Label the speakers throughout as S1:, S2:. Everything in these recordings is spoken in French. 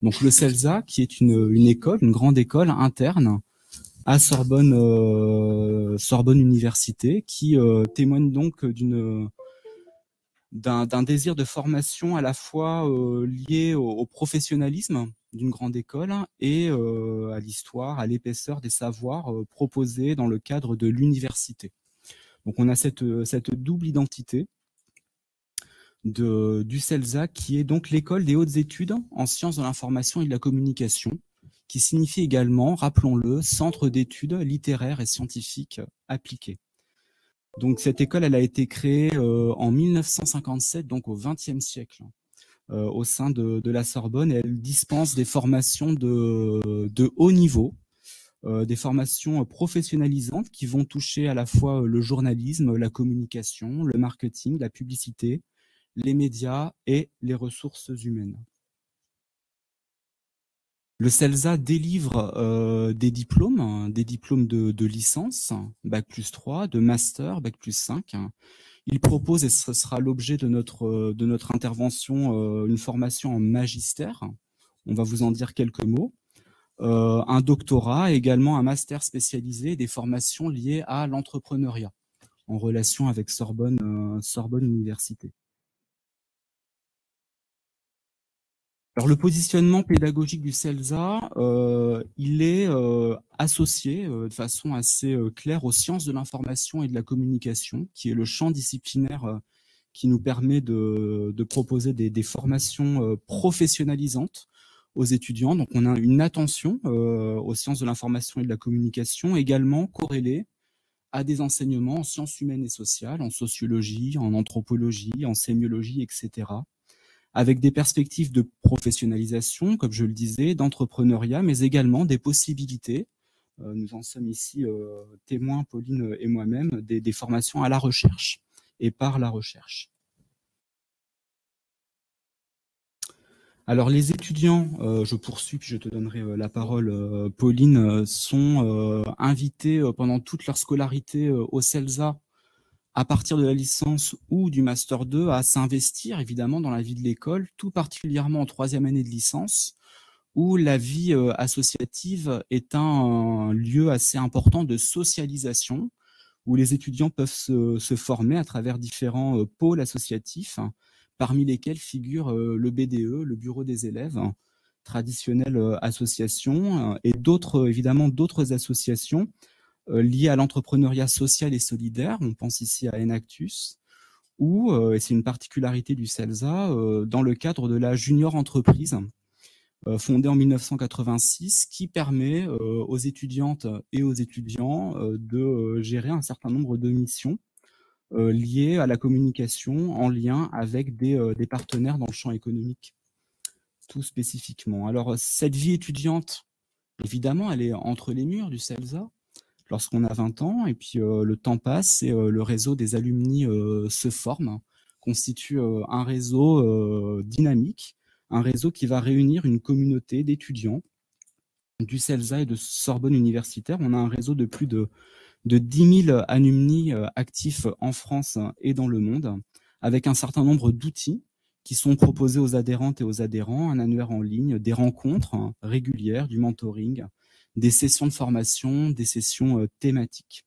S1: Donc le CELSA, qui est une école, une grande école interne à Sorbonne Université, qui témoigne donc d'un désir de formation à la fois lié au professionnalisme d'une grande école et à l'histoire, à l'épaisseur des savoirs proposés dans le cadre de l'université. Donc on a cette double identité du CELSA, qui est donc l'école des hautes études en sciences de l'information et de la communication, qui signifie également, rappelons-le, centre d'études littéraires et scientifiques appliquées. Donc cette école, elle a été créée en 1957, donc au XXe siècle, au sein de la Sorbonne, et elle dispense des formations de haut niveau, des formations professionnalisantes qui vont toucher à la fois le journalisme, la communication, le marketing, la publicité, les médias et les ressources humaines. Le CELSA délivre des diplômes de licence, Bac+3, de master, Bac+5. Il propose, et ce sera l'objet de notre intervention, une formation en magistère. On va vous en dire quelques mots. Un doctorat, également un master spécialisé, et des formations liées à l'entrepreneuriat, en relation avec Sorbonne Université. Alors le positionnement pédagogique du CELSA, il est associé de façon assez claire aux sciences de l'information et de la communication, qui est le champ disciplinaire qui nous permet de proposer des formations professionnalisantes aux étudiants. Donc on a une attention aux sciences de l'information et de la communication, également corrélée à des enseignements en sciences humaines et sociales, en sociologie, en anthropologie, en sémiologie, etc., avec des perspectives de professionnalisation, comme je le disais, d'entrepreneuriat, mais également des possibilités. Nous en sommes ici témoins, Pauline et moi-même, des formations à la recherche et par la recherche. Alors les étudiants, je poursuis puis je te donnerai la parole, Pauline, sont invités pendant toute leur scolarité au CELSA, à partir de la licence ou du Master 2, à s'investir évidemment dans la vie de l'école, tout particulièrement en troisième année de licence, où la vie associative est un lieu assez important de socialisation, où les étudiants peuvent se former à travers différents pôles associatifs, parmi lesquels figure le BDE, le Bureau des élèves, traditionnelle association, et évidemment d'autres associations liées à l'entrepreneuriat social et solidaire. On pense ici à Enactus, ou, et c'est une particularité du CELSA, dans le cadre de la junior entreprise, fondée en 1986, qui permet aux étudiantes et aux étudiants de gérer un certain nombre de missions liées à la communication en lien avec des partenaires dans le champ économique, tout spécifiquement. Alors, cette vie étudiante, évidemment, elle est entre les murs du CELSA, lorsqu'on a 20 ans, et puis le temps passe et le réseau des alumni se forme, constitue un réseau dynamique, un réseau qui va réunir une communauté d'étudiants du CELSA et de Sorbonne Universitaire. On a un réseau de plus de 10 000 alumni actifs en France et dans le monde, avec un certain nombre d'outils qui sont proposés aux adhérentes et aux adhérents, un annuaire en ligne, des rencontres régulières, du mentoring, des sessions de formation, des sessions thématiques.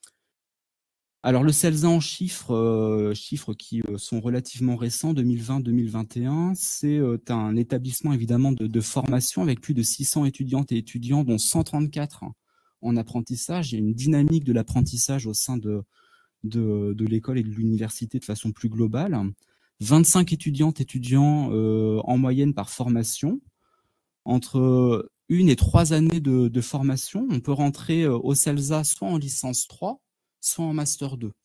S1: Alors le CELSA en chiffres qui sont relativement récents, 2020-2021, c'est un établissement évidemment de formation avec plus de 600 étudiantes et étudiants, dont 134 en apprentissage. Il y a une dynamique de l'apprentissage au sein de l'école et de l'université de façon plus globale. 25 étudiantes et étudiants en moyenne par formation, entre 1 et 3 années de formation. On peut rentrer au CELSA soit en licence 3, soit en master 2.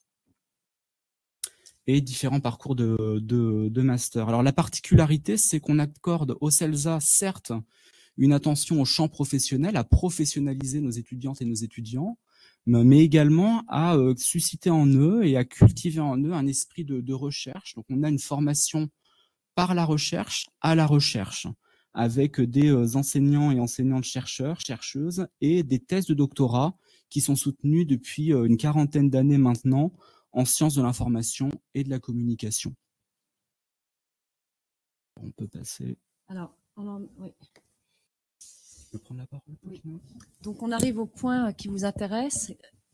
S1: Et différents parcours de master. Alors la particularité, c'est qu'on accorde au CELSA, certes, une attention au champ professionnel, à professionnaliser nos étudiantes et nos étudiants, mais également à susciter en eux et à cultiver en eux un esprit de recherche. Donc on a une formation par la recherche à la recherche, avec des enseignants et enseignantes chercheurs, chercheuses, et des thèses de doctorat qui sont soutenues depuis une quarantaine d'années maintenant en sciences de l'information et de la communication. On peut passer.
S2: Alors, Alors, oui.
S1: Je peux prendre la parole,
S2: Oui. Donc, on arrive au point qui vous intéresse.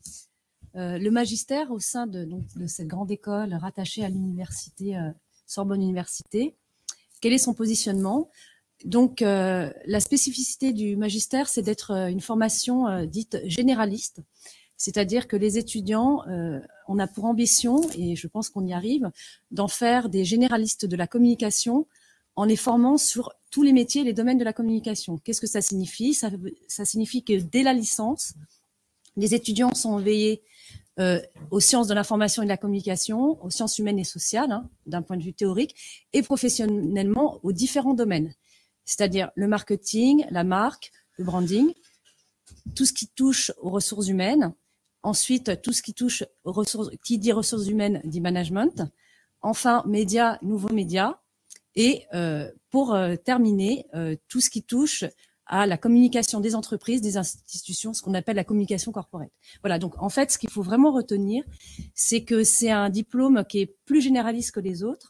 S2: Le magistère au sein de cette grande école rattachée à l'université Sorbonne Université. Quel est son positionnement? Donc, la spécificité du magistère, c'est d'être une formation dite généraliste, c'est-à-dire que les étudiants, on a pour ambition, et je pense qu'on y arrive, d'en faire des généralistes de la communication en les formant sur tous les métiers et les domaines de la communication. Qu'est-ce que ça signifie? Ça signifie que dès la licence, les étudiants sont éveillés aux sciences de l'information et de la communication, aux sciences humaines et sociales, hein, d'un point de vue théorique, et professionnellement aux différents domaines, c'est-à-dire le marketing, la marque, le branding, tout ce qui touche aux ressources humaines, ensuite tout ce qui touche aux ressources, qui dit ressources humaines dit management, enfin médias, nouveaux médias, et pour terminer, tout ce qui touche à la communication des entreprises, des institutions, ce qu'on appelle la communication corporate. Voilà, donc en fait, ce qu'il faut vraiment retenir, c'est que c'est un diplôme qui est plus généraliste que les autres,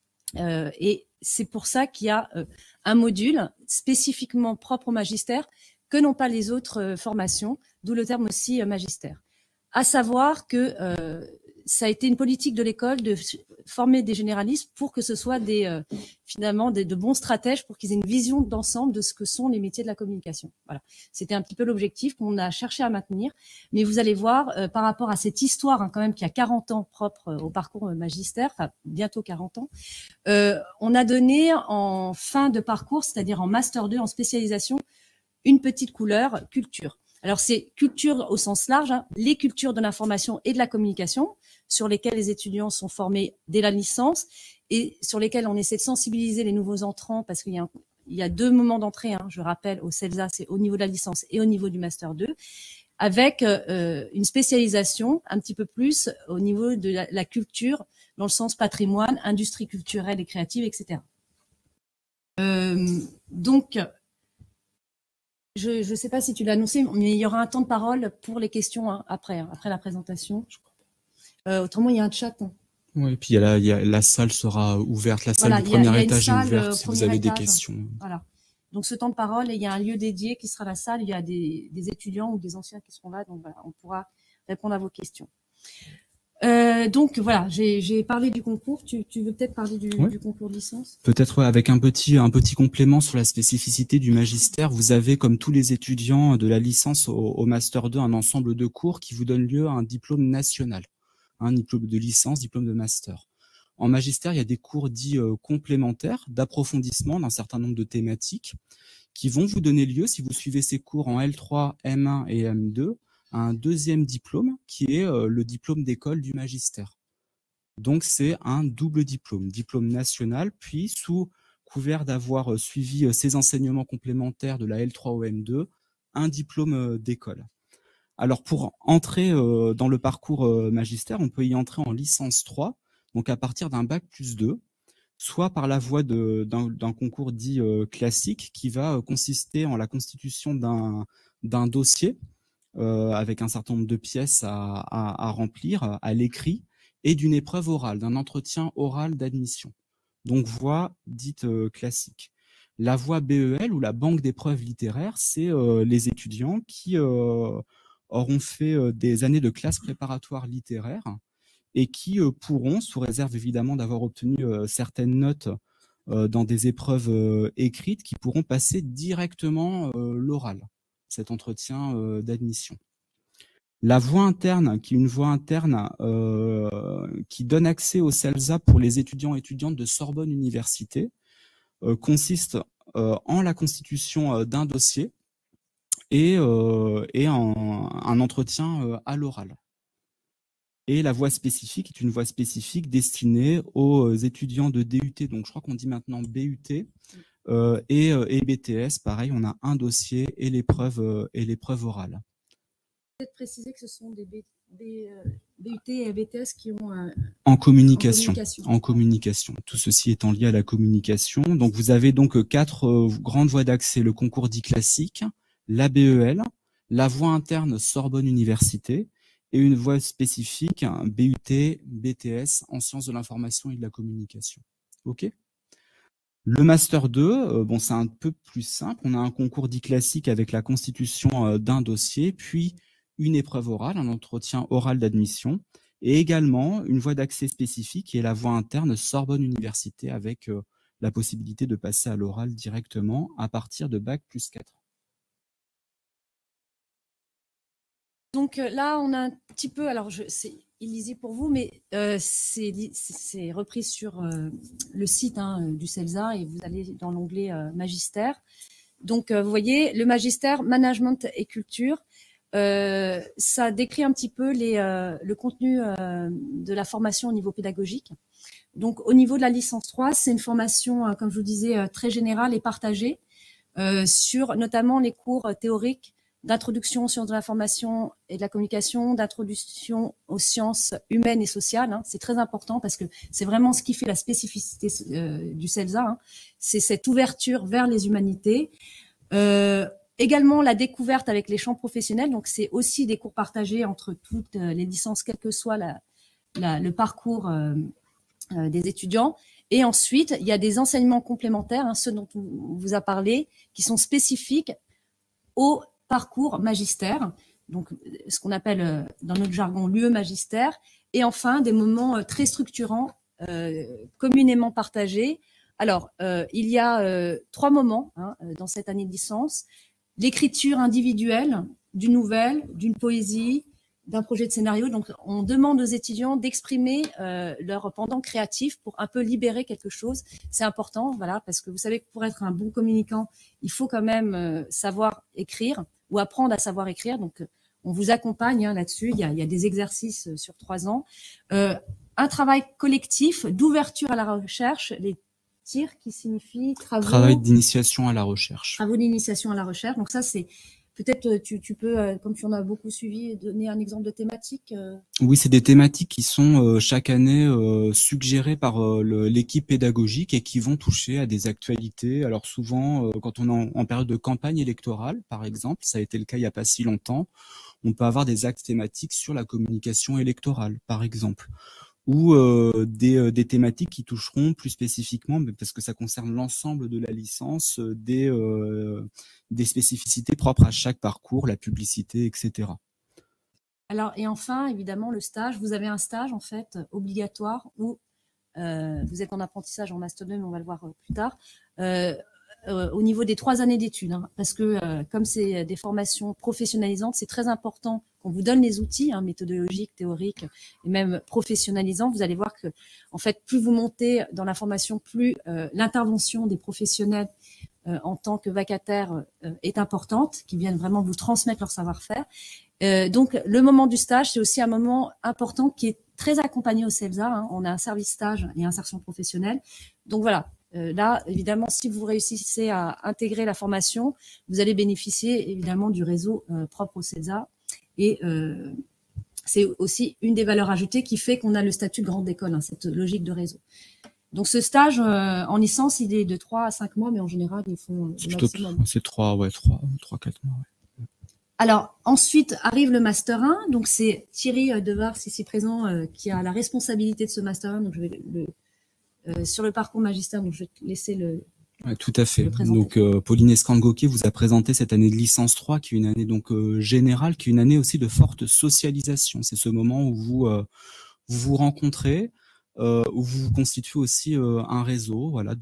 S2: et c'est pour ça qu'il y a un module spécifiquement propre au magistère que n'ont pas les autres formations, d'où le terme aussi magistère. À savoir que ça a été une politique de l'école de former des généralistes pour que ce soit finalement de bons stratèges, pour qu'ils aient une vision d'ensemble de ce que sont les métiers de la communication. Voilà, c'était un petit peu l'objectif qu'on a cherché à maintenir. Mais vous allez voir, par rapport à cette histoire, hein, quand même, qui a 40 ans propre au parcours magistère, enfin bientôt 40 ans, on a donné en fin de parcours, c'est-à-dire en Master 2, en spécialisation, une petite couleur culture. Alors, c'est culture au sens large, hein, les cultures de l'information et de la communication, sur lesquelles les étudiants sont formés dès la licence et sur lesquelles on essaie de sensibiliser les nouveaux entrants, parce qu'il y a 2 moments d'entrée, hein, je rappelle, au CELSA, c'est au niveau de la licence et au niveau du Master 2, avec une spécialisation un petit peu plus au niveau de la culture, dans le sens patrimoine, industrie culturelle et créative, etc. Donc, je ne sais pas si tu l'as annoncé, mais il y aura un temps de parole pour les questions hein, après la présentation. Autrement, il y a un chat. Hein.
S1: Oui, et puis la salle sera ouverte, la salle
S2: voilà,
S1: du premier étage est
S2: salle,
S1: ouverte si vous avez des questions.
S2: Voilà. Donc ce temps de parole, et il y a un lieu dédié qui sera la salle, il y a des étudiants ou des anciens qui seront là, donc voilà, on pourra répondre à vos questions. Donc voilà, j'ai parlé du concours. Tu veux peut-être parler du concours de licence?
S1: Peut-être avec un petit complément sur la spécificité du magistère. Vous avez, comme tous les étudiants de la licence au Master 2, un ensemble de cours qui vous donne lieu à un diplôme national, un diplôme de licence, diplôme de master. En magistère, il y a des cours dits complémentaires, d'approfondissement d'un certain nombre de thématiques, qui vont vous donner lieu, si vous suivez ces cours en L3, M1 et M2, un deuxième diplôme qui est le diplôme d'école du magistère. Donc c'est un double diplôme, diplôme national, puis sous couvert d'avoir suivi ces enseignements complémentaires de la L3 au M2, un diplôme d'école. Alors pour entrer dans le parcours magistère, on peut y entrer en licence 3, donc à partir d'un bac plus 2, soit par la voie d'un concours dit classique qui va consister en la constitution d'un dossier avec un certain nombre de pièces à remplir à l'écrit et d'une épreuve orale, d'un entretien oral d'admission. Donc voie dite classique. La voie BEL ou la banque d'épreuves littéraires, c'est les étudiants qui auront fait des années de classe préparatoire littéraire et qui pourront, sous réserve évidemment d'avoir obtenu certaines notes dans des épreuves écrites, qui pourront passer directement l'oral, cet entretien d'admission. La voie interne, qui est une voie interne qui donne accès au CELSA pour les étudiants et étudiantes de Sorbonne Université, consiste en la constitution d'un dossier et en un entretien à l'oral. Et la voie spécifique est une voie spécifique destinée aux étudiants de DUT, donc je crois qu'on dit maintenant BUT, et BTS, pareil, on a un dossier et l'épreuve orale.
S2: Peut-être préciser que ce sont des BUT et BTS qui ont
S1: en communication. Tout ceci étant lié à la communication. Donc vous avez donc 4 grandes voies d'accès: le concours dit classique, la BEL, la voie interne Sorbonne Université et une voie spécifique, BUT, BTS en sciences de l'information et de la communication. Ok ? Le Master 2, bon, c'est un peu plus simple. On a un concours dit classique avec la constitution d'un dossier, puis une épreuve orale, un entretien oral d'admission, et également une voie d'accès spécifique qui est la voie interne Sorbonne Université avec la possibilité de passer à l'oral directement à partir de Bac plus 4.
S2: Donc là, on a un petit peu, alors c'est illisible pour vous, mais c'est repris sur le site du CELSA et vous allez dans l'onglet Magistère. Donc vous voyez, le Magistère, Management et Culture, ça décrit un petit peu le contenu de la formation au niveau pédagogique. Donc au niveau de la licence 3, c'est une formation, comme je vous disais, très générale et partagée sur notamment les cours théoriques d'introduction aux sciences de l'information et de la communication, d'introduction aux sciences humaines et sociales. Hein. C'est très important parce que c'est vraiment ce qui fait la spécificité du CELSA. Hein. C'est cette ouverture vers les humanités. Également la découverte avec les champs professionnels. Donc c'est aussi des cours partagés entre toutes les licences, quel que soit le parcours des étudiants. Et ensuite, il y a des enseignements complémentaires, hein, ceux dont on vous a parlé, qui sont spécifiques au parcours magistère, donc ce qu'on appelle dans notre jargon l'UE magistère, et enfin des moments très structurants, communément partagés. Alors, il y a 3 moments dans cette année de licence. L'écriture individuelle d'une nouvelle, d'une poésie, d'un projet de scénario. Donc, on demande aux étudiants d'exprimer leur pendant créatif pour un peu libérer quelque chose. C'est important, voilà, parce que vous savez que pour être un bon communicant, il faut quand même savoir écrire ou apprendre à savoir écrire. Donc, on vous accompagne là-dessus. Il y a des exercices sur 3 ans. Un travail collectif d'ouverture à la recherche, les TIR qui signifie
S1: Travail d'initiation à la recherche.
S2: Travaux d'initiation à la recherche. Donc ça, c'est peut-être tu peux, comme tu en as beaucoup suivi, donner un exemple de thématique.
S1: Oui, c'est des thématiques qui sont chaque année suggérées par l'équipe pédagogique et qui vont toucher à des actualités. Alors souvent, quand on est en période de campagne électorale, par exemple, ça a été le cas il n'y a pas si longtemps, on peut avoir des axes thématiques sur la communication électorale, par exemple, ou des thématiques qui toucheront plus spécifiquement, parce que ça concerne l'ensemble de la licence, des spécificités propres à chaque parcours, la publicité, etc.
S2: Alors, et enfin, évidemment, le stage. Vous avez un stage, en fait, obligatoire où vous êtes en apprentissage en Master 2, mais on va le voir plus tard, au niveau des 3 années d'études. Hein, parce que comme c'est des formations professionnalisantes, c'est très important qu'on vous donne les outils méthodologiques, théoriques et même professionnalisants. Vous allez voir que, en fait, plus vous montez dans la formation, plus l'intervention des professionnels en tant que vacataires est importante, qui viennent vraiment vous transmettre leur savoir-faire. Donc, le moment du stage, c'est aussi un moment important qui est très accompagné au CELSA. Hein. On a un service stage et insertion professionnelle. Donc voilà, là, évidemment, si vous réussissez à intégrer la formation, vous allez bénéficier évidemment du réseau propre au CELSA. Et c'est aussi une des valeurs ajoutées qui fait qu'on a le statut de grande école, cette logique de réseau. Donc ce stage en licence, il est de 3 à 5 mois, mais en général, ils font le maximum.
S1: C'est 3, 4 mois. Ouais.
S2: Alors, ensuite arrive le Master 1. Donc, c'est Thierry Devars, ici présent, qui a la responsabilité de ce Master 1. Donc, je vais sur le parcours magistère, donc je vais te laisser le.
S1: Ouais, tout à fait. Donc, Pauline Escangoquet vous a présenté cette année de licence 3, qui est une année donc générale, qui est une année aussi de forte socialisation. C'est ce moment où vous vous rencontrez, où vous constituez aussi un réseau, voilà,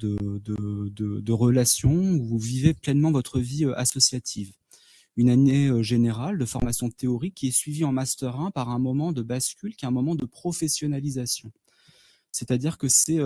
S1: de relations, où vous vivez pleinement votre vie associative. Une année générale de formation théorique qui est suivie en Master 1 par un moment de bascule, qui est un moment de professionnalisation. C'est-à-dire que c'est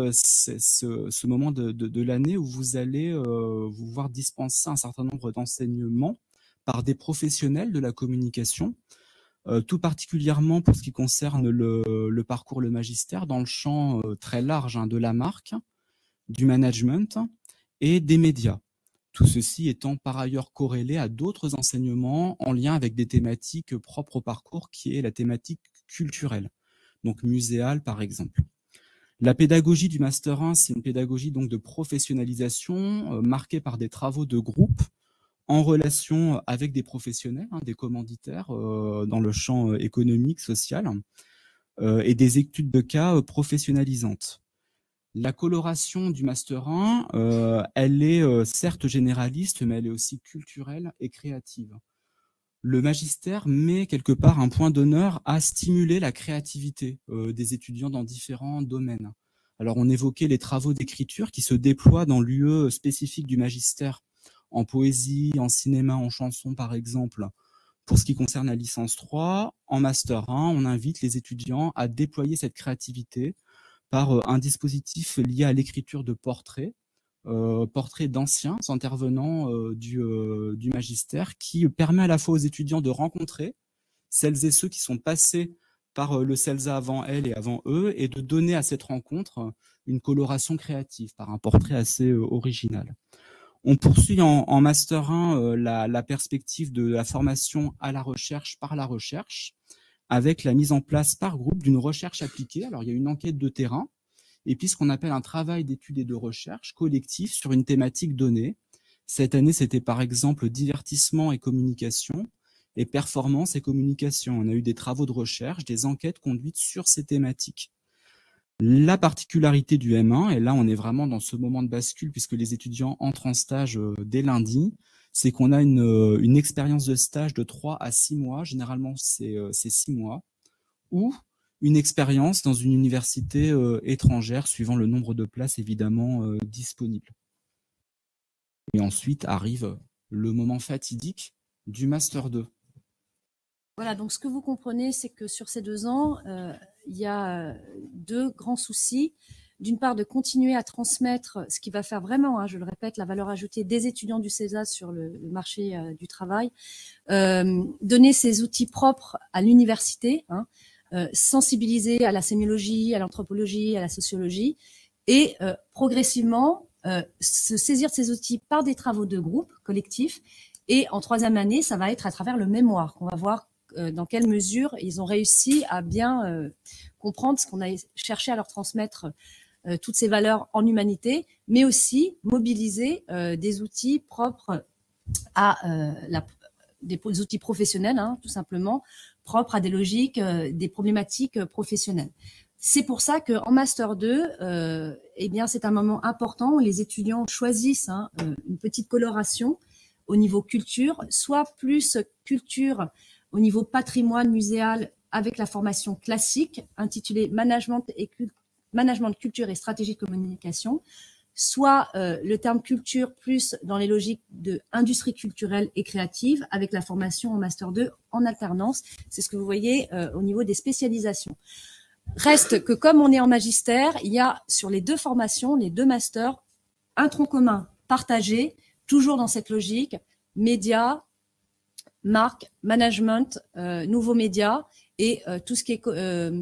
S1: ce moment de l'année où vous allez vous voir dispenser un certain nombre d'enseignements par des professionnels de la communication, tout particulièrement pour ce qui concerne le parcours, le magistère, dans le champ très large de la marque, du management et des médias. Tout ceci étant par ailleurs corrélé à d'autres enseignements en lien avec des thématiques propres au parcours, qui est la thématique culturelle, donc muséale par exemple. La pédagogie du Master 1, c'est une pédagogie donc de professionnalisation marquée par des travaux de groupe en relation avec des professionnels, des commanditaires dans le champ économique, social, et des études de cas professionnalisantes. La coloration du Master 1, elle est certes généraliste, mais elle est aussi culturelle et créative. Le magistère met quelque part un point d'honneur à stimuler la créativité des étudiants dans différents domaines. Alors, on évoquait les travaux d'écriture qui se déploient dans l'UE spécifique du magistère, en poésie, en cinéma, en chanson, par exemple. Pour ce qui concerne la licence 3, en Master 1, on invite les étudiants à déployer cette créativité par un dispositif lié à l'écriture de portraits, portraits d'anciens intervenants du magistère, qui permet à la fois aux étudiants de rencontrer celles et ceux qui sont passés par le CELSA avant elles et avant eux, et de donner à cette rencontre une coloration créative par un portrait assez original. On poursuit en Master 1 la perspective de la formation à la recherche par la recherche, avec la mise en place par groupe d'une recherche appliquée. Alors, il y a une enquête de terrain, et puis ce qu'on appelle un travail d'étude et de recherche collectif sur une thématique donnée. Cette année, c'était par exemple divertissement et communication, et performance et communication. On a eu des travaux de recherche, des enquêtes conduites sur ces thématiques. La particularité du M1, et là on est vraiment dans ce moment de bascule puisque les étudiants entrent en stage dès lundi, c'est qu'on a une expérience de stage de 3 à 6 mois, généralement c'est 6 mois, ou une expérience dans une université étrangère, suivant le nombre de places évidemment disponibles. Et ensuite arrive le moment fatidique du Master 2.
S2: Voilà, donc ce que vous comprenez, c'est que sur ces 2 ans, il y a 2 grands soucis. D'une part, de continuer à transmettre ce qui va faire vraiment, je le répète, la valeur ajoutée des étudiants du CESA sur le marché du travail, donner ces outils propres à l'université, sensibiliser à la sémiologie, à l'anthropologie, à la sociologie, et progressivement se saisir de ces outils par des travaux de groupe collectifs. Et en 3e année, ça va être à travers le mémoire qu'on va voir dans quelle mesure ils ont réussi à bien comprendre ce qu'on a cherché à leur transmettre, toutes ces valeurs en humanité, mais aussi mobiliser des outils propres à des outils professionnels, tout simplement, propres à des logiques, des problématiques professionnelles. C'est pour ça qu'en Master 2, eh bien, c'est un moment important où les étudiants choisissent une petite coloration au niveau culture, soit plus culture au niveau patrimoine muséal avec la formation classique intitulée Management, culture et stratégie de communication, soit le terme culture plus dans les logiques de industrie culturelle et créative avec la formation en Master 2 en alternance. C'est ce que vous voyez au niveau des spécialisations. Reste que comme on est en magistère, il y a sur les 2 formations, les 2 masters, un tronc commun partagé, toujours dans cette logique, médias, marque, management, nouveaux médias et tout ce qui est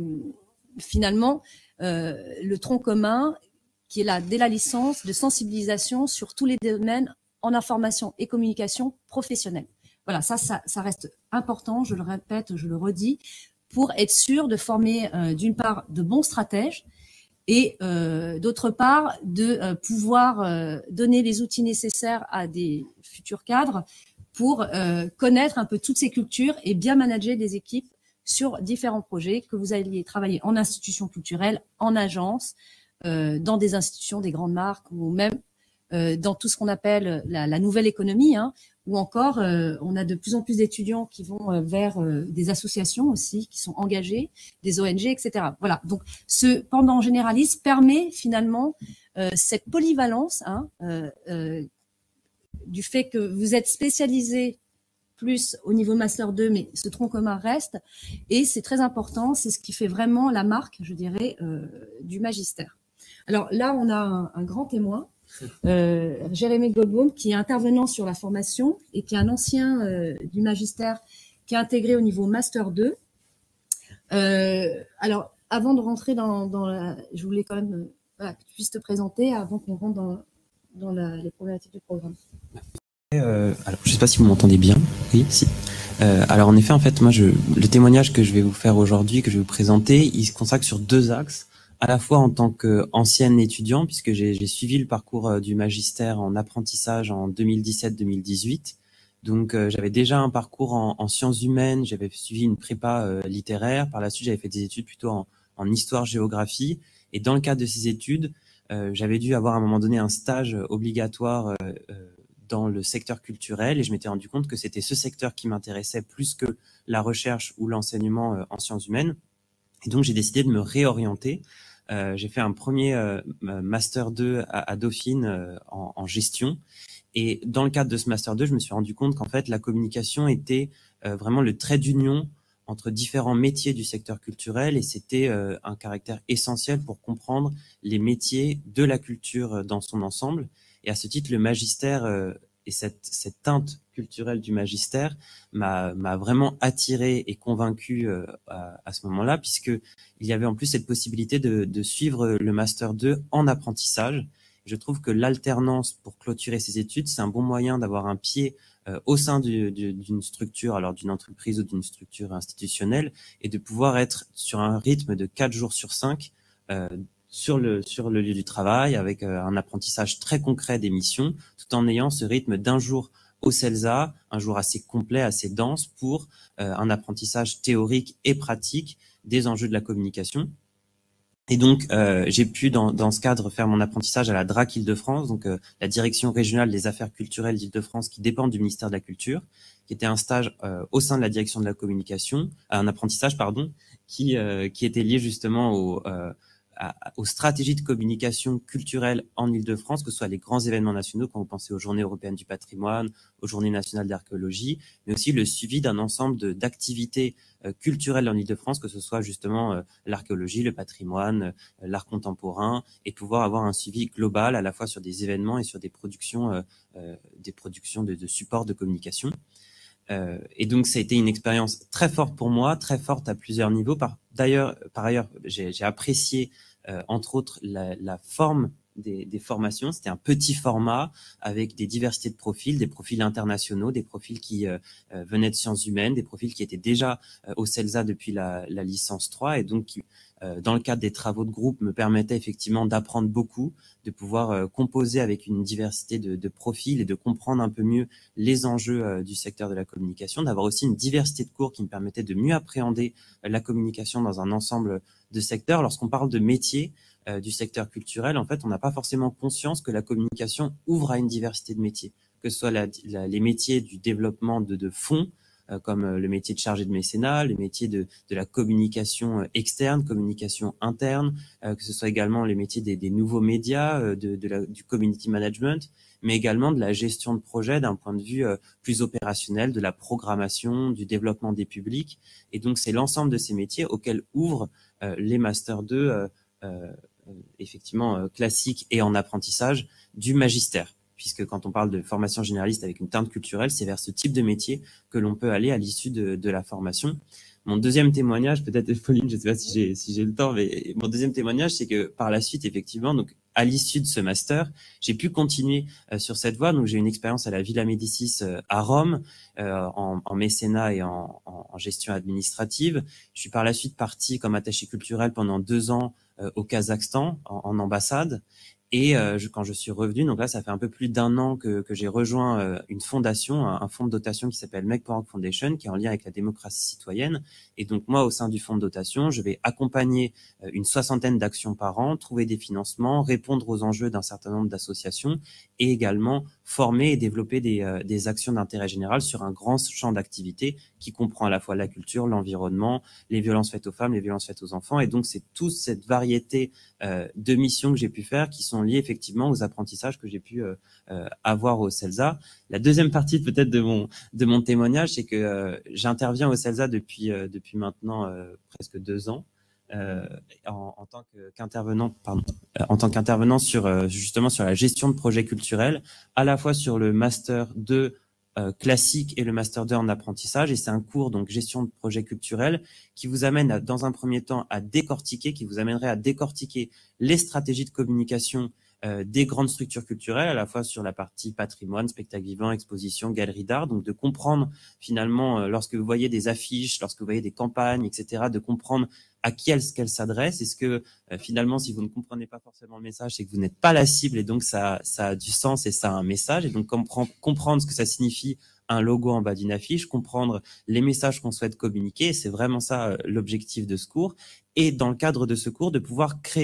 S2: finalement le tronc commun qui est là dès la licence de sensibilisation sur tous les domaines en information et communication professionnelle. Voilà, ça reste important, je le répète, je le redis, pour être sûr de former d'une part de bons stratèges et d'autre part de pouvoir donner les outils nécessaires à des futurs cadres pour connaître un peu toutes ces cultures et bien manager des équipes sur différents projets, que vous alliez travailler en institution culturelle, en agence, dans des institutions, des grandes marques, ou même dans tout ce qu'on appelle la nouvelle économie, ou encore on a de plus en plus d'étudiants qui vont vers des associations aussi, qui sont engagées, des ONG, etc. Voilà, donc ce pendant généraliste permet finalement cette polyvalence du fait que vous êtes spécialisé plus au niveau Master 2, mais ce tronc commun reste, et c'est très important, c'est ce qui fait vraiment la marque, je dirais, du magistère. Alors là, on a un grand témoin, Jérémy Goldbaum, qui est intervenant sur la formation et qui est un ancien du magistère qui est intégré au niveau Master 2. Alors, avant de rentrer dans la... Je voulais quand même que tu puisses te présenter avant qu'on rentre dans les problématiques du programme.
S3: Alors, je ne sais pas si vous m'entendez bien. Oui, si. Alors, en effet, en fait, moi, le témoignage que je vais vous faire aujourd'hui, que je vais vous présenter, il se consacre sur 2 axes. À la fois en tant qu'ancienne étudiant, puisque j'ai suivi le parcours du magistère en apprentissage en 2017-2018. Donc, j'avais déjà un parcours en sciences humaines, j'avais suivi une prépa littéraire. Par la suite, j'avais fait des études plutôt en histoire-géographie. Et dans le cadre de ces études, j'avais dû avoir à un moment donné un stage obligatoire dans le secteur culturel et je m'étais rendu compte que c'était ce secteur qui m'intéressait plus que la recherche ou l'enseignement en sciences humaines. Et donc, j'ai décidé de me réorienter. J'ai fait un premier Master 2 à Dauphine en gestion. Et dans le cadre de ce Master 2, je me suis rendu compte qu'en fait, la communication était vraiment le trait d'union entre différents métiers du secteur culturel et c'était un caractère essentiel pour comprendre les métiers de la culture dans son ensemble. Et à ce titre, le magistère et cette teinte culturelle du magistère m'a vraiment attiré et convaincu à ce moment-là, puisque il y avait en plus cette possibilité de suivre le Master 2 en apprentissage. Je trouve que l'alternance pour clôturer ses études, c'est un bon moyen d'avoir un pied au sein d'une structure, alors d'une entreprise ou d'une structure institutionnelle, et de pouvoir être sur un rythme de 4 jours sur 5 sur le lieu du travail, avec un apprentissage très concret des missions, tout en ayant ce rythme d'un jour au CELSA, un jour assez complet, assez dense, pour un apprentissage théorique et pratique des enjeux de la communication. Et donc, j'ai pu, dans ce cadre, faire mon apprentissage à la DRAC Île-de-France, donc la Direction régionale des affaires culturelles d'Île-de-France, qui dépend du ministère de la Culture, qui était un stage au sein de la Direction de la communication, un apprentissage, pardon, qui était lié justement aux stratégies de communication culturelle en Île-de-France, que ce soit les grands événements nationaux, quand vous pensez aux Journées européennes du patrimoine, aux Journées nationales d'archéologie, mais aussi le suivi d'un ensemble d'activités culturelles en Île-de-France, que ce soit justement l'archéologie, le patrimoine, l'art contemporain, et pouvoir avoir un suivi global à la fois sur des événements et sur des productions de supports de communication. Et donc, ça a été une expérience très forte pour moi, très forte à plusieurs niveaux. Par ailleurs, j'ai apprécié, entre autres, la forme des formations. C'était un petit format avec des diversités de profils, des profils internationaux, des profils qui venaient de sciences humaines, des profils qui étaient déjà au CELSA depuis la licence 3 et donc qui, dans le cadre des travaux de groupe, me permettaient effectivement d'apprendre beaucoup, de pouvoir composer avec une diversité de profils et de comprendre un peu mieux les enjeux du secteur de la communication, d'avoir aussi une diversité de cours qui me permettait de mieux appréhender la communication dans un ensemble de secteurs. Lorsqu'on parle de métiers du secteur culturel, en fait, on n'a pas forcément conscience que la communication ouvre à une diversité de métiers, que ce soit les métiers du développement de fonds, comme le métier de chargé de mécénat, le métier de la communication externe, communication interne, que ce soit également les métiers des nouveaux médias, du community management, mais également de la gestion de projet d'un point de vue plus opérationnel, de la programmation, du développement des publics. Et donc, c'est l'ensemble de ces métiers auxquels ouvrent les Master 2 effectivement classiques et en apprentissage du magistère. Puisque quand on parle de formation généraliste avec une teinte culturelle, c'est vers ce type de métier que l'on peut aller à l'issue de la formation. Mon deuxième témoignage, peut-être Pauline, je ne sais pas si j'ai le temps, mais mon deuxième témoignage, c'est que par la suite, effectivement, donc à l'issue de ce master, j'ai pu continuer sur cette voie. Donc j'ai une expérience à la Villa Médicis à Rome, en mécénat et en gestion administrative. Je suis par la suite parti comme attaché culturel pendant 2 ans au Kazakhstan, en ambassade. Et quand je suis revenu, donc là, ça fait un peu plus d'1 an que j'ai rejoint une fondation, un fonds de dotation qui s'appelle Make Power Foundation, qui est en lien avec la démocratie citoyenne. Et donc moi, au sein du fonds de dotation, je vais accompagner une 60aine d'actions par an, trouver des financements, répondre aux enjeux d'un certain nombre d'associations et également former et développer des actions d'intérêt général sur un grand champ d'activité qui comprend à la fois la culture, l'environnement, les violences faites aux femmes, les violences faites aux enfants. Et donc, c'est toute cette variété de missions que j'ai pu faire qui sont liées effectivement aux apprentissages que j'ai pu avoir au CELSA. La deuxième partie peut-être de mon témoignage, c'est que j'interviens au CELSA depuis maintenant presque 2 ans. En tant qu'intervenant sur justement sur la gestion de projets culturels, à la fois sur le master 2 classique et le master 2 en apprentissage. Et c'est un cours donc gestion de projets culturels qui vous amène dans un premier temps qui vous amènerait à décortiquer les stratégies de communication des grandes structures culturelles, à la fois sur la partie patrimoine, spectacle vivant, exposition, galerie d'art, donc de comprendre finalement, lorsque vous voyez des affiches, lorsque vous voyez des campagnes, etc., de comprendre à qui qu'elles s'adressent. Est-ce que finalement, si vous ne comprenez pas forcément le message, c'est que vous n'êtes pas la cible et donc ça a du sens et ça a un message. Et donc comprendre ce que ça signifie un logo en bas d'une affiche, comprendre les messages qu'on souhaite communiquer. C'est vraiment ça l'objectif de ce cours. Et dans le cadre de ce cours, de pouvoir créer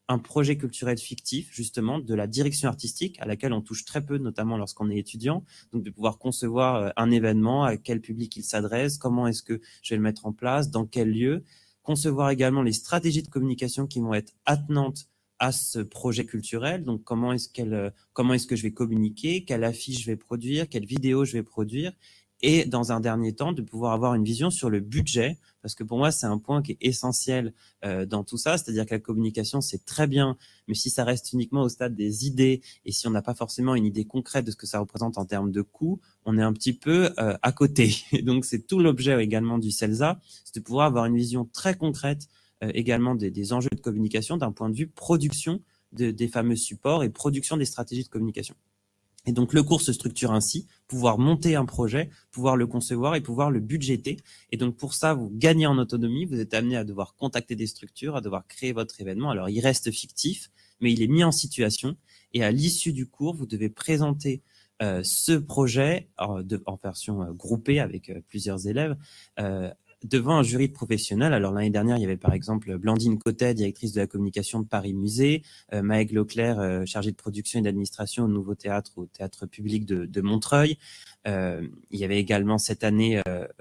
S3: un projet culturel fictif, justement, de la direction artistique, à laquelle on touche très peu, notamment lorsqu'on est étudiant. Donc, de pouvoir concevoir un événement, à quel public il s'adresse, comment est-ce que je vais le mettre en place, dans quel lieu. Concevoir également les stratégies de communication qui vont être attenantes à ce projet culturel. Donc, comment est-ce que je vais communiquer, quelle affiche je vais produire, quelle vidéo je vais produire. Et dans un dernier temps, de pouvoir avoir une vision sur le budget, parce que pour moi, c'est un point qui est essentiel dans tout ça, c'est-à-dire que la communication, c'est très bien, mais si ça reste uniquement au stade des idées, et si on n'a pas forcément une idée concrète de ce que ça représente en termes de coûts, on est un petit peu à côté. Et donc, c'est tout l'objet également du CELSA, c'est de pouvoir avoir une vision très concrète également des enjeux de communication d'un point de vue production des fameux supports et production des stratégies de communication. Et donc, le cours se structure ainsi, pouvoir monter un projet, pouvoir le concevoir et pouvoir le budgéter. Et donc, pour ça, vous gagnez en autonomie, vous êtes amené à devoir contacter des structures, à devoir créer votre événement. Alors, il reste fictif, mais il est mis en situation. Et à l'issue du cours, vous devez présenter ce projet en version groupée avec plusieurs élèves, devant un jury de professionnels. Alors l'année dernière, il y avait par exemple Blandine Cotet, directrice de la communication de Paris Musée, Maëg Leclerc, chargée de production et d'administration au Nouveau Théâtre, au Théâtre Public de Montreuil. Il y avait également cette année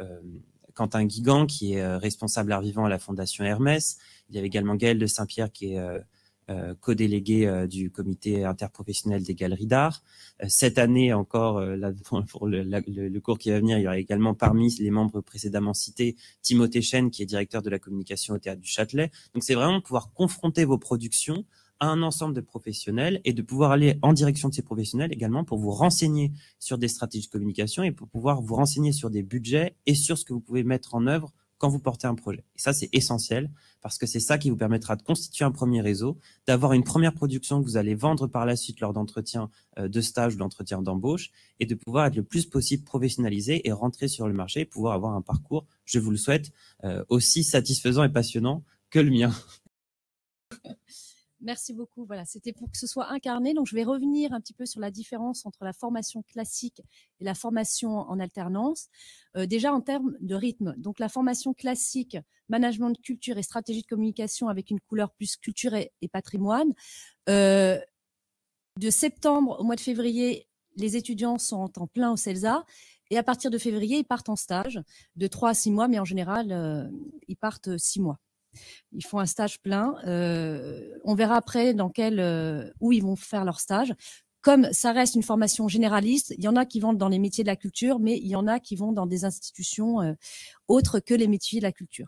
S3: Quentin Guigan, qui est responsable art vivant à la Fondation Hermès. Il y avait également Gaël de Saint-Pierre, qui est co-délégué du comité interprofessionnel des galeries d'art. Cette année encore, pour le cours qui va venir, il y aura également parmi les membres précédemment cités Timothée Chêne, qui est directeur de la communication au Théâtre du Châtelet. Donc c'est vraiment pouvoir confronter vos productions à un ensemble de professionnels et de pouvoir aller en direction de ces professionnels également pour vous renseigner sur des stratégies de communication et pour pouvoir vous renseigner sur des budgets et sur ce que vous pouvez mettre en œuvre quand vous portez un projet. Et ça, c'est essentiel parce que c'est ça qui vous permettra de constituer un premier réseau, d'avoir une première production que vous allez vendre par la suite lors d'entretiens de stage ou d'entretiens d'embauche et de pouvoir être le plus possible professionnalisé et rentrer sur le marché et pouvoir avoir un parcours, je vous le souhaite, aussi satisfaisant et passionnant que le mien.
S2: Merci beaucoup. Voilà, c'était pour que ce soit incarné. Donc, je vais revenir un petit peu sur la différence entre la formation classique et la formation en alternance. Déjà, en termes de rythme. Donc, la formation classique, management de culture et stratégie de communication avec une couleur plus culture et patrimoine. De septembre au mois de février, les étudiants sont en plein au CELSA. Et à partir de février, ils partent en stage de 3 à 6 mois, mais en général, ils partent 6 mois. Ils font un stage plein. On verra après où ils vont faire leur stage. Comme ça reste une formation généraliste, il y en a qui vont dans les métiers de la culture, mais il y en a qui vont dans des institutions autres que les métiers de la culture.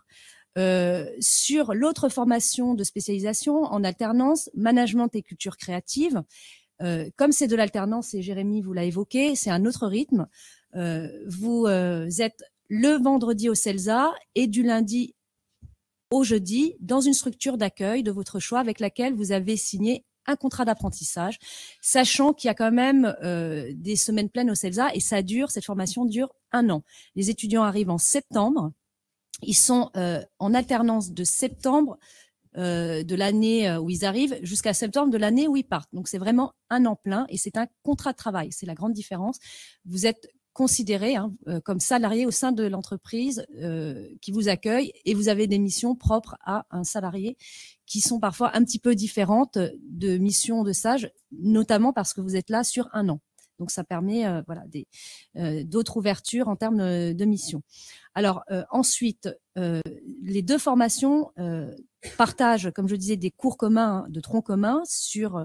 S2: Sur l'autre formation de spécialisation en alternance, management et culture créative, comme c'est de l'alternance, et Jérémy vous l'a évoqué, c'est un autre rythme. Vous êtes le vendredi au CELSA et du lundi au jeudi dans une structure d'accueil de votre choix avec laquelle vous avez signé un contrat d'apprentissage, sachant qu'il y a quand même des semaines pleines au CELSA et cette formation dure 1 an. Les étudiants arrivent en septembre, ils sont en alternance de septembre de l'année où ils arrivent jusqu'à septembre de l'année où ils partent. Donc c'est vraiment 1 an plein et c'est un contrat de travail, c'est la grande différence. Vous êtes considéré comme salarié au sein de l'entreprise qui vous accueille et vous avez des missions propres à un salarié qui sont parfois un petit peu différentes de missions de stage, notamment parce que vous êtes là sur 1 an. Donc ça permet d'autres ouvertures en termes de missions. Alors ensuite, les deux formations partagent, comme je disais, des cours communs, de troncs communs sur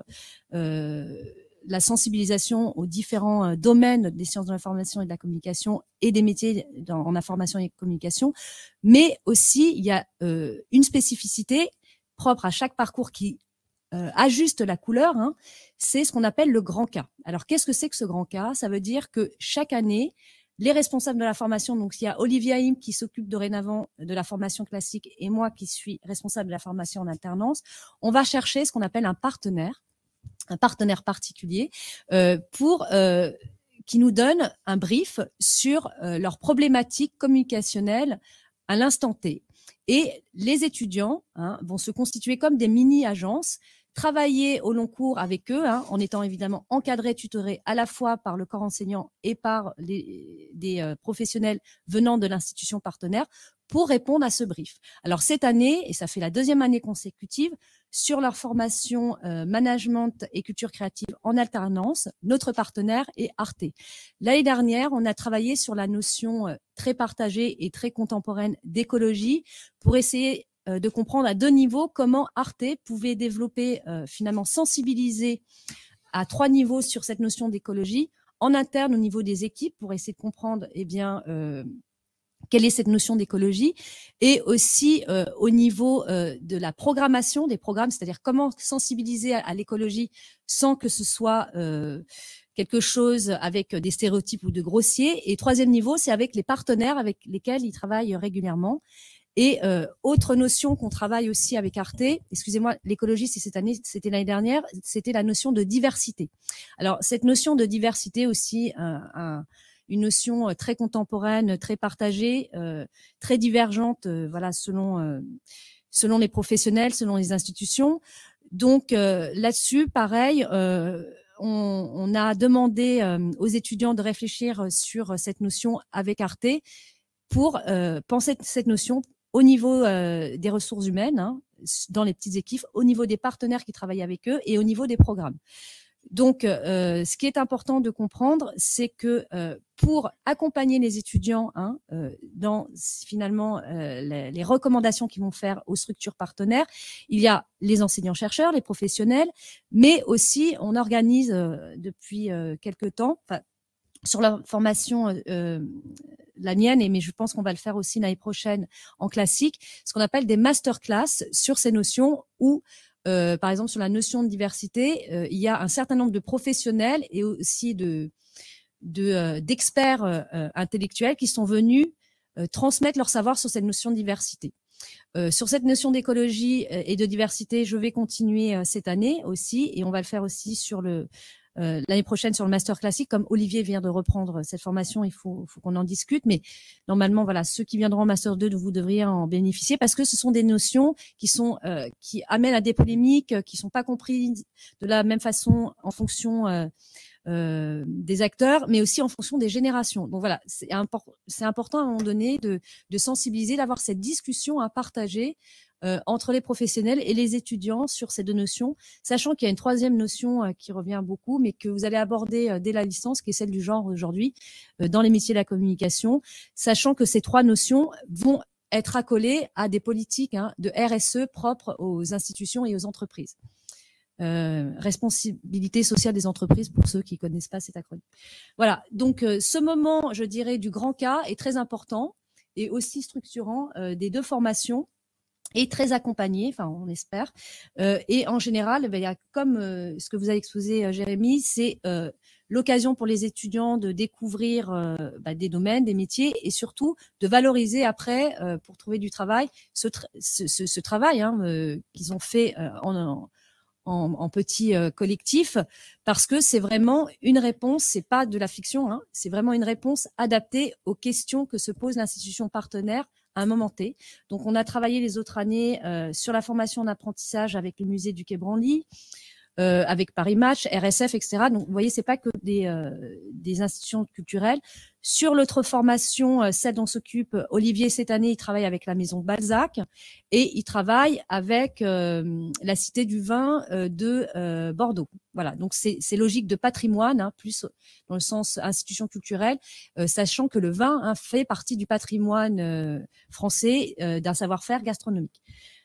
S2: la sensibilisation aux différents domaines des sciences de l'information et de la communication et des métiers en information et communication. Mais aussi, il y a une spécificité propre à chaque parcours qui ajuste la couleur, c'est ce qu'on appelle le grand K. Alors, qu'est-ce que c'est que ce grand K? Ça veut dire que chaque année, les responsables de la formation, donc il y a Olivia Im qui s'occupe dorénavant de la formation classique et moi qui suis responsable de la formation en alternance, on va chercher ce qu'on appelle un partenaire particulier qui nous donne un brief sur leurs problématiques communicationnelles à l'instant T. Et les étudiants vont se constituer comme des mini-agences travailler au long cours avec eux, hein, en étant évidemment encadré, tutoré à la fois par le corps enseignant et par des professionnels venant de l'institution partenaire pour répondre à ce brief. Alors cette année, et ça fait la 2e année consécutive, sur leur formation management et culture créative en alternance, notre partenaire est Arte. L'année dernière, on a travaillé sur la notion très partagée et très contemporaine d'écologie pour essayer de comprendre à 2 niveaux comment Arte pouvait développer, finalement sensibiliser à 3 niveaux sur cette notion d'écologie, en interne au niveau des équipes pour essayer de comprendre quelle est cette notion d'écologie, et aussi au niveau de la programmation des programmes, c'est-à-dire comment sensibiliser à l'écologie sans que ce soit quelque chose avec des stéréotypes ou de grossier. Et 3e niveau, c'est avec les partenaires avec lesquels ils travaillent régulièrement. Et autre notion qu'on travaille aussi avec Arte, excusez-moi, l'écologie, c'est cette année, c'était l'année dernière, c'était la notion de diversité. Alors cette notion de diversité aussi, une notion très contemporaine, très partagée, très divergente, voilà, selon les professionnels, selon les institutions. Donc là-dessus, pareil, on a demandé aux étudiants de réfléchir sur cette notion avec Arte pour penser cette notion au niveau des ressources humaines, hein, dans les petites équipes, au niveau des partenaires qui travaillent avec eux et au niveau des programmes. Donc, ce qui est important de comprendre, c'est que pour accompagner les étudiants dans finalement les recommandations qu'ils vont faire aux structures partenaires, il y a les enseignants-chercheurs, les professionnels, mais aussi on organise depuis quelque temps, sur la formation, la mienne, mais je pense qu'on va le faire aussi l'année prochaine en classique, ce qu'on appelle des masterclass sur ces notions où, par exemple, sur la notion de diversité, il y a un certain nombre de professionnels et aussi d'experts intellectuels qui sont venus transmettre leur savoir sur cette notion de diversité. Sur cette notion d'écologie et de diversité, je vais continuer cette année aussi, et on va le faire aussi sur l'année prochaine sur le master classique. Comme Olivier vient de reprendre cette formation, il faut qu'on en discute, mais normalement, voilà, ceux qui viendront en master 2, vous devriez en bénéficier parce que ce sont des notions qui amènent à des polémiques, qui sont pas comprises de la même façon en fonction des acteurs, mais aussi en fonction des générations. Donc voilà, c'est important à un moment donné de sensibiliser, d'avoir cette discussion à partager entre les professionnels et les étudiants sur ces 2 notions, sachant qu'il y a une 3e notion qui revient beaucoup, mais que vous allez aborder dès la licence, qui est celle du genre aujourd'hui, dans les métiers de la communication, sachant que ces 3 notions vont être accolées à des politiques de RSE propres aux institutions et aux entreprises. Responsabilité sociale des entreprises, pour ceux qui connaissent pas cet acronyme. Voilà, donc ce moment, je dirais, du grand cas est très important et aussi structurant des 2 formations, et très accompagné, enfin on espère. Et en général, il y a comme ce que vous avez exposé, Jérémy, c'est l'occasion pour les étudiants de découvrir des domaines, des métiers, et surtout de valoriser après, pour trouver du travail, ce travail qu'ils ont fait en petit collectif, parce que c'est vraiment une réponse, c'est pas de la fiction, c'est vraiment une réponse adaptée aux questions que se pose l'institution partenaire à un moment T. Donc, on a travaillé les autres années sur la formation d'apprentissage avec le musée du Quai Branly, avec Paris Match, RSF, etc. Donc, vous voyez, c'est pas que des institutions culturelles. Sur l'autre formation, celle dont s'occupe Olivier cette année, il travaille avec la Maison Balzac et il travaille avec la Cité du Vin de Bordeaux. Voilà, donc c'est logique de patrimoine, plus dans le sens institution culturelle, sachant que le vin fait partie du patrimoine français, d'un savoir-faire gastronomique.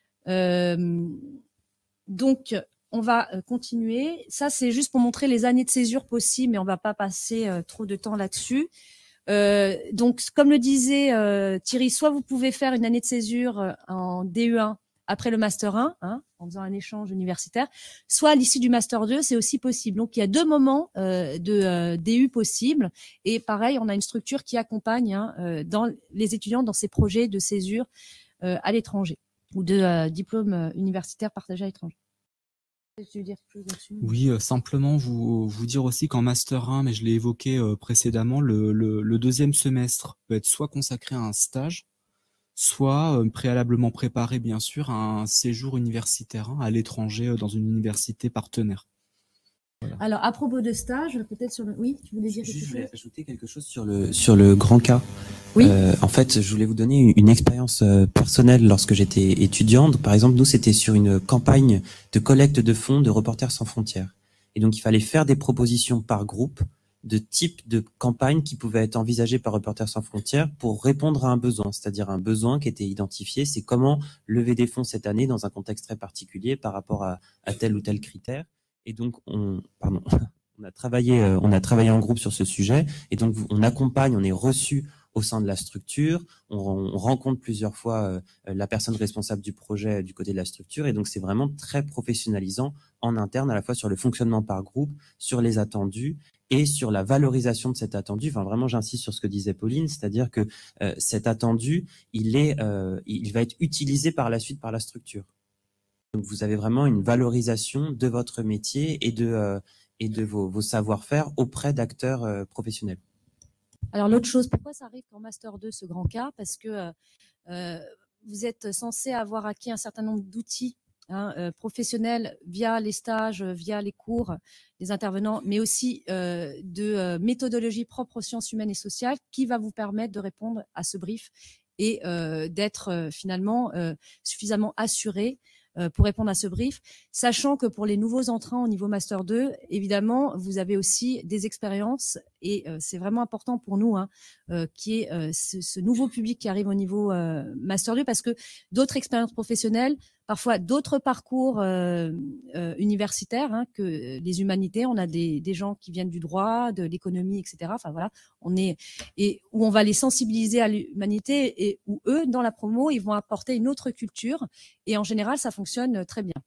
S2: Donc, on va continuer. Ça, c'est juste pour montrer les années de césure possibles, mais on va pas passer trop de temps là-dessus. Donc, comme le disait Thierry, soit vous pouvez faire une année de césure en DE1 après le Master 1, en faisant un échange universitaire, soit à l'issue du Master 2, c'est aussi possible. Donc, il y a 2 moments de DU possibles. Et pareil, on a une structure qui accompagne dans les étudiants dans ces projets de césure à l'étranger ou de diplôme universitaire partagé à l'étranger.
S1: Oui, simplement vous dire aussi qu'en Master 1, mais je l'ai évoqué précédemment, le 2e semestre peut être soit consacré à un stage, soit préalablement préparer bien sûr un séjour universitaire à l'étranger dans une université partenaire.
S2: Voilà. Alors, à propos de stage, peut-être sur le... Oui, tu voulais dire quelque chose ?
S3: Je voulais ajouter quelque chose sur le grand cas.
S2: Oui.
S3: En fait, je voulais vous donner une expérience personnelle lorsque j'étais étudiante. Par exemple, nous, c'était sur une campagne de collecte de fonds de Reporters sans frontières. Et donc, il fallait faire des propositions par groupe de type de campagne qui pouvait être envisagée par Reporters sans frontières pour répondre à un besoin, c'est-à-dire un besoin qui était identifié. C'est comment lever des fonds cette année dans un contexte très particulier par rapport à tel ou tel critère. Et donc, on a travaillé en groupe sur ce sujet. Et donc, on accompagne, on est reçu au sein de la structure. On rencontre plusieurs fois la personne responsable du projet du côté de la structure. Et donc, c'est vraiment très professionnalisant en interne, à la fois sur le fonctionnement par groupe, sur les attendus et sur la valorisation de cet attendu. Enfin, vraiment, j'insiste sur ce que disait Pauline, c'est-à-dire que cet attendu, il va être utilisé par la suite par la structure. Donc, vous avez vraiment une valorisation de votre métier et de vos savoir-faire auprès d'acteurs professionnels.
S2: Alors, l'autre chose, pourquoi ça arrive qu'en Master 2, ce grand cas ? Parce que vous êtes censé avoir acquis un certain nombre d'outils professionnels via les stages, via les cours, les intervenants, mais aussi de méthodologie propre aux sciences humaines et sociales qui va vous permettre de répondre à ce brief et d'être finalement suffisamment assuré pour répondre à ce brief, sachant que pour les nouveaux entrants au niveau Master 2, évidemment, vous avez aussi des expériences et c'est vraiment important pour nous qu'il y ait ce nouveau public qui arrive au niveau Master 2 parce que d'autres expériences professionnelles, parfois d'autres parcours universitaires que les humanités, on a des gens qui viennent du droit, de l'économie, etc. Enfin voilà, où on va les sensibiliser à l'humanité et où eux, dans la promo, ils vont apporter une autre culture et en général, ça fonctionne très bien.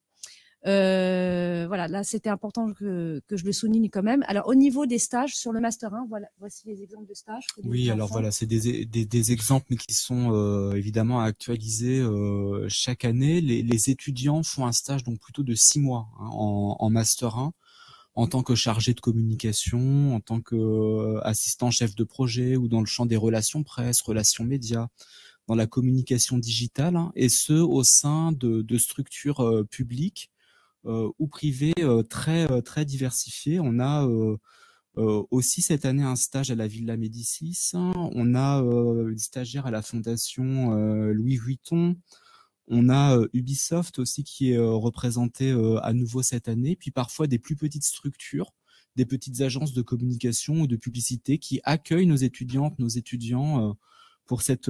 S2: Voilà, là c'était important que je le souligne quand même. Alors au niveau des stages sur le Master 1, voici les exemples de stages.
S1: Oui, alors voilà, c'est des exemples mais qui sont évidemment actualisés chaque année. Les étudiants font un stage donc plutôt de 6 mois en Master 1 en tant que chargé de communication, en tant qu'assistant chef de projet ou dans le champ des relations presse, relations médias, dans la communication digitale, et ce au sein de structures publiques ou privées très diversifiées. On a aussi cette année un stage à la Villa Médicis. On a une stagiaire à la Fondation Louis Vuitton. On a Ubisoft aussi qui est représenté à nouveau cette année. Puis parfois des plus petites structures, des petites agences de communication ou de publicité qui accueillent nos étudiantes, nos étudiants pour cette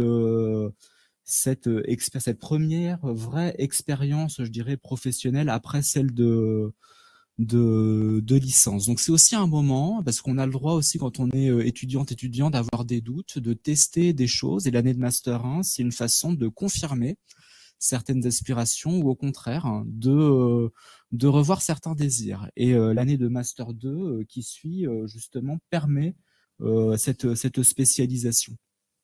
S1: première vraie expérience, je dirais, professionnelle après celle de licence. Donc c'est aussi un moment, parce qu'on a le droit aussi quand on est étudiant d'avoir des doutes, de tester des choses. Et l'année de Master 1, c'est une façon de confirmer certaines aspirations ou au contraire de revoir certains désirs. Et l'année de Master 2 qui suit justement permet cette spécialisation.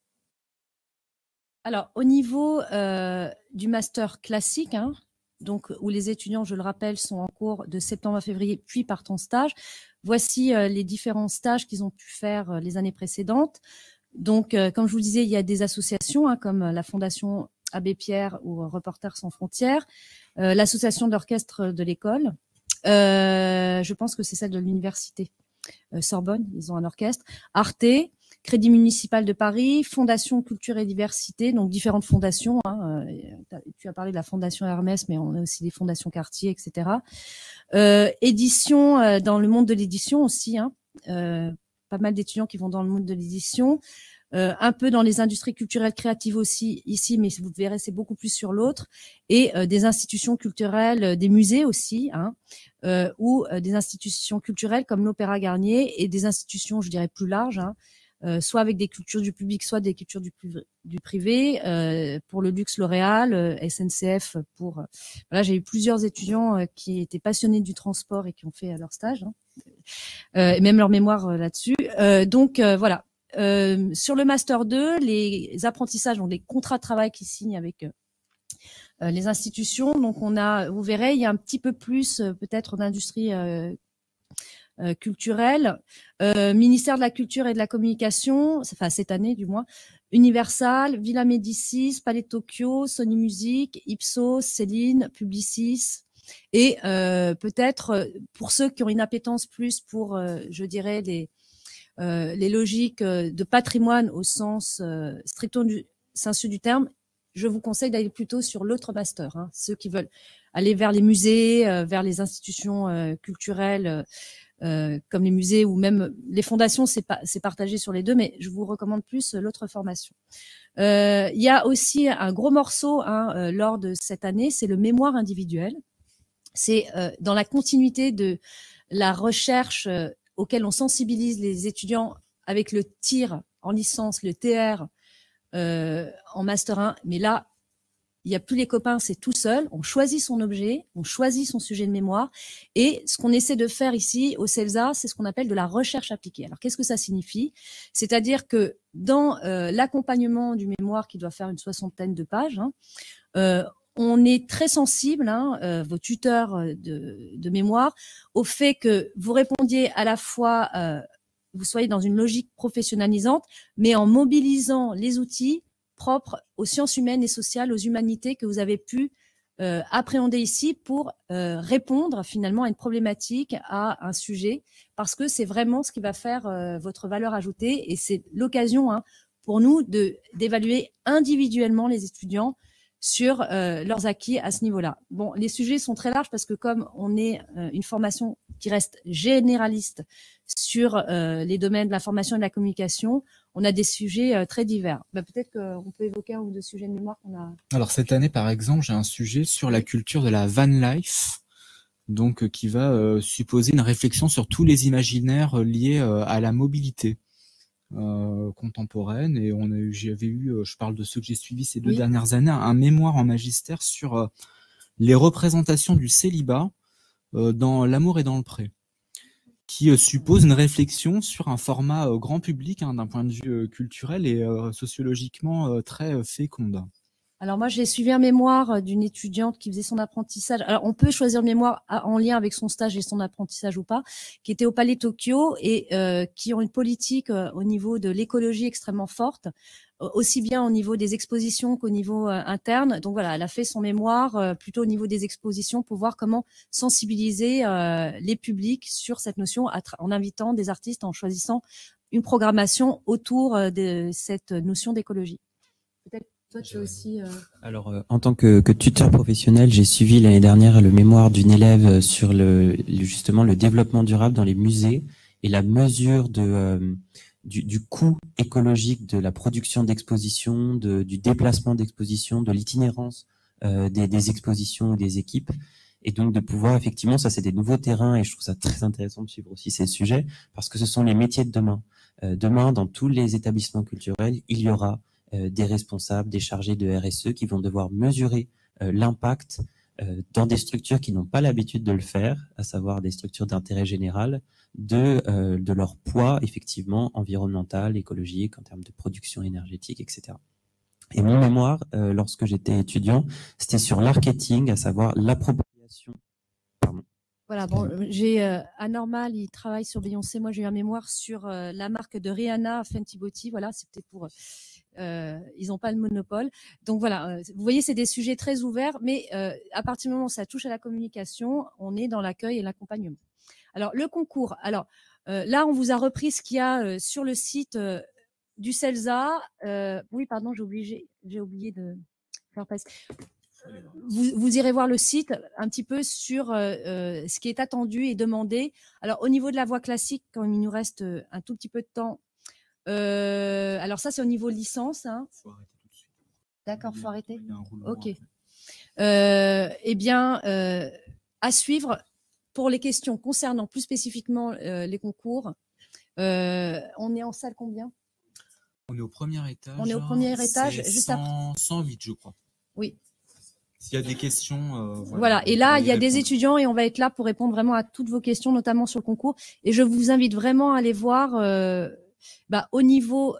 S2: Alors au niveau du Master classique, donc où les étudiants, je le rappelle, sont en cours de septembre à février, puis partent en stage. Voici les différents stages qu'ils ont pu faire les années précédentes. Donc, comme je vous le disais, il y a des associations comme la Fondation Abbé Pierre ou Reporters sans frontières, l'association d'orchestre de l'école. Je pense que c'est celle de l'université Sorbonne, ils ont un orchestre. Arte, Crédit municipal de Paris, Fondation Culture et Diversité, donc différentes fondations. Tu as parlé de la Fondation Hermès, mais on a aussi des fondations Cartier, etc. Édition, dans le monde de l'édition aussi. Pas mal d'étudiants qui vont dans le monde de l'édition. Un peu dans les industries culturelles créatives aussi ici, mais vous verrez, c'est beaucoup plus sur l'autre. Et des institutions culturelles, des musées aussi, ou des institutions culturelles comme l'Opéra Garnier et des institutions, je dirais, plus larges, soit avec des cultures du public, soit des cultures du privé, pour le luxe L'Oréal, SNCF pour... Voilà, j'ai eu plusieurs étudiants qui étaient passionnés du transport et qui ont fait leur stage, et même leur mémoire là-dessus. Donc voilà. Sur le Master 2, les apprentissages, donc les contrats de travail qui signent avec les institutions. Donc on a, vous verrez, il y a un petit peu plus peut-être d'industrie culturels, ministère de la Culture et de la Communication, enfin cette année du moins, Universal, Villa Médicis, Palais de Tokyo, Sony Music, Ipsos, Céline, Publicis, et peut-être pour ceux qui ont une appétence plus pour, je dirais, les logiques de patrimoine au sens stricto sensu du terme, je vous conseille d'aller plutôt sur l'autre master. Hein, ceux qui veulent aller vers les musées, vers les institutions culturelles, comme les musées ou même les fondations, c'est partagé sur les deux, mais je vous recommande plus l'autre formation. Il y a aussi un gros morceau lors de cette année, c'est le mémoire individuel. C'est dans la continuité de la recherche auquel on sensibilise les étudiants avec le TIR en licence, le TR en Master 1. Mais là, il n'y a plus les copains, c'est tout seul. On choisit son objet, on choisit son sujet de mémoire. Et ce qu'on essaie de faire ici au CELSA, c'est ce qu'on appelle de la recherche appliquée. Alors, qu'est-ce que ça signifie? C'est-à-dire que dans l'accompagnement du mémoire, qui doit faire une 60aine de pages, on est très sensible, vos tuteurs de mémoire, au fait que vous répondiez à la fois, vous soyez dans une logique professionnalisante, mais en mobilisant les outils propres aux sciences humaines et sociales, aux humanités que vous avez pu appréhender ici pour répondre finalement à une problématique, à un sujet, parce que c'est vraiment ce qui va faire votre valeur ajoutée, et c'est l'occasion pour nous d'évaluer individuellement les étudiants sur leurs acquis à ce niveau-là. Bon, les sujets sont très larges parce que comme on est une formation qui reste généraliste sur les domaines de la formation et de la communication, on a des sujets très divers. Peut-être qu'on peut évoquer un ou deux sujets de mémoire qu'on a.
S1: Alors cette année, par exemple, j'ai un sujet sur la culture de la van life, donc qui va supposer une réflexion sur tous les imaginaires liés à la mobilité contemporaine. Et j'avais eu, je parle de ceux que j'ai suivis ces 2 dernières années, un mémoire en magistère sur les représentations du célibat dans L'amour et dans le pré, qui suppose une réflexion sur un format grand public d'un point de vue culturel et sociologiquement très féconde.
S2: Alors moi, j'ai suivi un mémoire d'une étudiante qui faisait son apprentissage. Alors on peut choisir le mémoire en lien avec son stage et son apprentissage ou pas, qui était au Palais Tokyo et qui ont une politique au niveau de l'écologie extrêmement forte, aussi bien au niveau des expositions qu'au niveau interne. Donc voilà, elle a fait son mémoire plutôt au niveau des expositions pour voir comment sensibiliser les publics sur cette notion en invitant des artistes, en choisissant une programmation autour de cette notion d'écologie. Peut-être toi, tu as aussi.
S3: Alors, en tant que tuteur professionnel, j'ai suivi l'année dernière le mémoire d'une élève sur justement le développement durable dans les musées et la mesure du coût écologique de la production d'expositions, du déplacement d'expositions, de l'itinérance des expositions et des équipes. Et donc de pouvoir, effectivement, ça c'est des nouveaux terrains et je trouve ça très intéressant de suivre aussi ces sujets parce que ce sont les métiers de demain. Demain, dans tous les établissements culturels, il y aura des responsables, des chargés de RSE qui vont devoir mesurer l'impact dans des structures qui n'ont pas l'habitude de le faire, à savoir des structures d'intérêt général, de leur poids effectivement environnemental, écologique, en termes de production énergétique, etc. Et mon mémoire, lorsque j'étais étudiant, c'était sur l'arketing, à savoir l'appropriation.
S2: Voilà, bon, j'ai Anormal, il travaille sur Beyoncé. Moi, j'ai eu un mémoire sur la marque de Rihanna, Fenty Beauty. Voilà, c'était pour. Ils n'ont pas le monopole. Donc voilà, vous voyez, c'est des sujets très ouverts, mais à partir du moment où ça touche à la communication, on est dans l'accueil et l'accompagnement. Alors, le concours. Alors, là, on vous a repris ce qu'il y a sur le site du CELSA. Oui, pardon, j'ai oublié de faire passer. Vous irez voir le site un petit peu sur ce qui est attendu et demandé. Alors, au niveau de la voie classique, comme il nous reste un tout petit peu de temps, alors ça, c'est au niveau licence. Faut arrêter tout de suite. D'accord, faut arrêter. Ok. Eh bien, à suivre pour les questions concernant plus spécifiquement les concours. On est en salle combien?
S1: On est au premier étage.
S2: On est au premier étage, juste après.
S1: 108, je crois.
S2: Oui.
S1: S'il y a des questions.
S2: Voilà. Et là, il y a des étudiants et on va être là pour répondre vraiment à toutes vos questions, notamment sur le concours. Et je vous invite vraiment à aller voir au niveau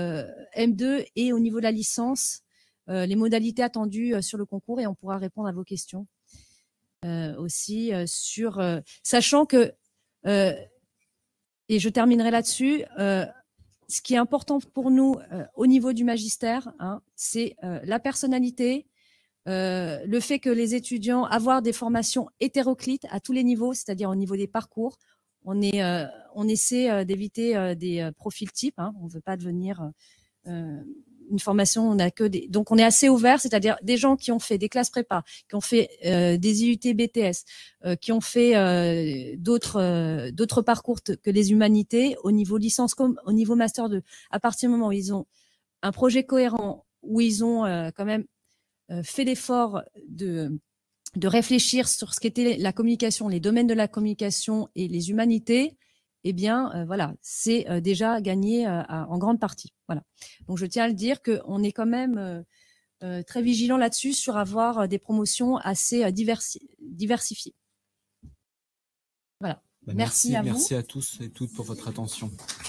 S2: M2 et au niveau de la licence les modalités attendues sur le concours et on pourra répondre à vos questions aussi sur sachant que Et je terminerai là-dessus. Ce qui est important pour nous au niveau du magistère, hein, c'est la personnalité, le fait que les étudiants avoir des formations hétéroclites à tous les niveaux, c'est-à-dire au niveau des parcours. On essaie d'éviter des profils types. Hein, on ne veut pas devenir une formation. On a que des. Donc on est assez ouvert, c'est-à-dire des gens qui ont fait des classes prépa, qui ont fait des IUT BTS, qui ont fait d'autres parcours que les humanités au niveau licence comme au niveau master 2. À partir du moment où ils ont un projet cohérent, où ils ont quand même fait l'effort de réfléchir sur ce qu'était la communication, les domaines de la communication et les humanités, eh bien, voilà, c'est déjà gagné en grande partie. Voilà. Donc, je tiens à le dire qu'on est quand même très vigilant là-dessus sur avoir des promotions assez diversifiées. Voilà.
S1: Bah,
S2: merci à vous.
S1: Merci à tous et toutes pour votre attention.